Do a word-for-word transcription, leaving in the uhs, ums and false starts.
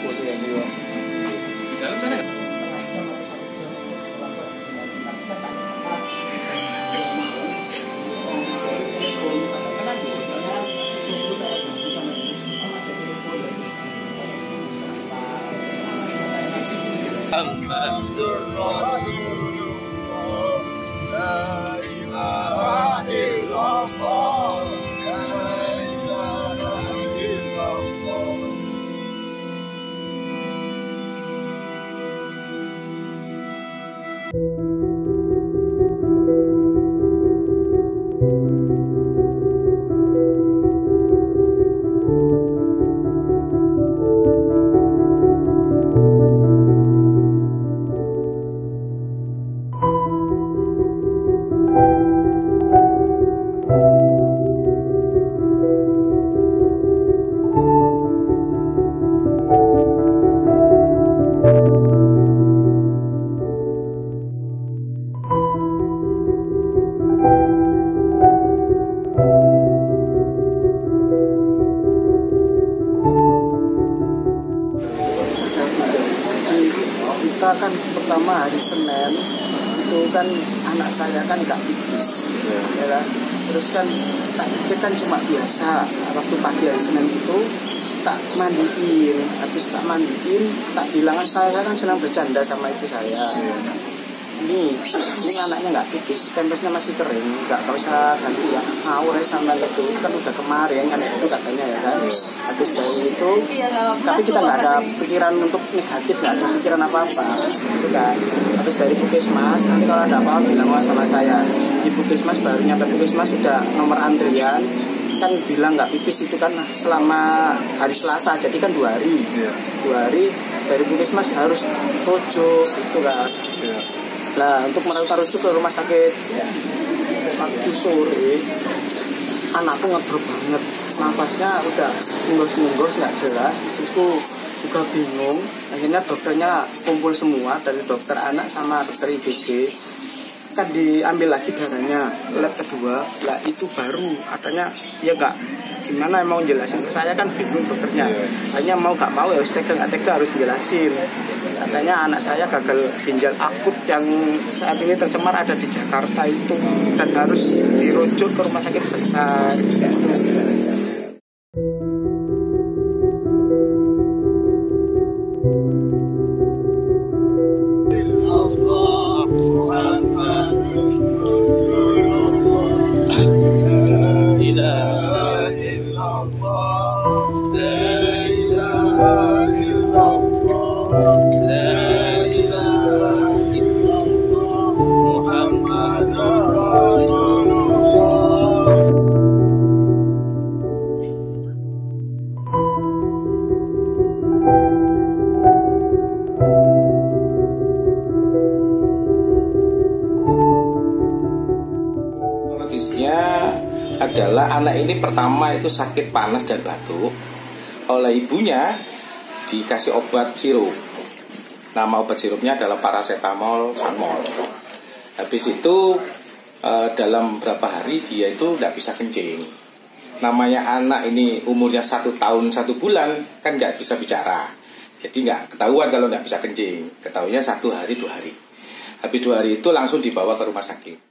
Foto yang di dalam sana. Muhammadur Rasulullah, la ilaha illallah, la ilaha illallah. Kita kan pertama hari Senin itu kan anak saya kan nggak pipis, ya. Ya kan? Terus kan tak pikir kan cuma biasa. Waktu pagi hari Senin itu tak mandiin, habis tak mandiin, tak bilang kan saya kan senang bercanda sama istri saya. Ya. Ini, ini anaknya nggak pipis, pempesnya masih kering, nggak usah ganti ya, ngawur ya sama itu, kan udah kemarin kan itu katanya ya kan. Habis dari itu, tapi kita nggak ada pikiran untuk negatif, nggak ada pikiran apa-apa, gitu kan. Habis dari Puskesmas, nanti kalau ada apa-apa bilang sama saya. Di Puskesmas baru nyampe Puskesmas sudah nomor antrian, kan bilang nggak pipis itu kan selama hari Selasa, jadi kan dua hari, dua hari dari Puskesmas harus rujuk, itu kan. Nah, untuk merawat rujuk ke rumah sakit waktu sore, anakku ngedrop banget, napasnya udah ngunggos-ngunggos nggak jelas, istriku juga bingung. Akhirnya dokternya kumpul semua dari dokter anak sama dokter I B C, kan diambil lagi darahnya, lab kedua, lah itu baru katanya ya nggak gimana mau jelasin, saya kan bingung dokternya, hanya mau nggak mau ya harus tega nggak tega harus jelasin. Katanya anak saya gagal ginjal akut yang saat ini tercemar ada di Jakarta itu dan harus dirujuk ke rumah sakit besar. Adalah anak ini pertama itu sakit panas dan batuk, oleh ibunya dikasih obat sirup. Nama obat sirupnya adalah paracetamol Sanmol. Habis itu eh, dalam berapa hari dia itu nggak bisa kencing. Namanya anak ini umurnya satu tahun satu bulan kan nggak bisa bicara, jadi nggak ketahuan kalau nggak bisa kencing. Ketahuinya satu hari dua hari. Habis dua hari itu langsung dibawa ke rumah sakit.